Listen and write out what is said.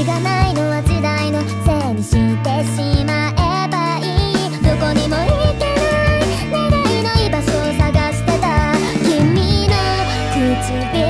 しがないのは時代のせいにしてしまえばいい。どこにも行けない願いの居場所を探してた君の唇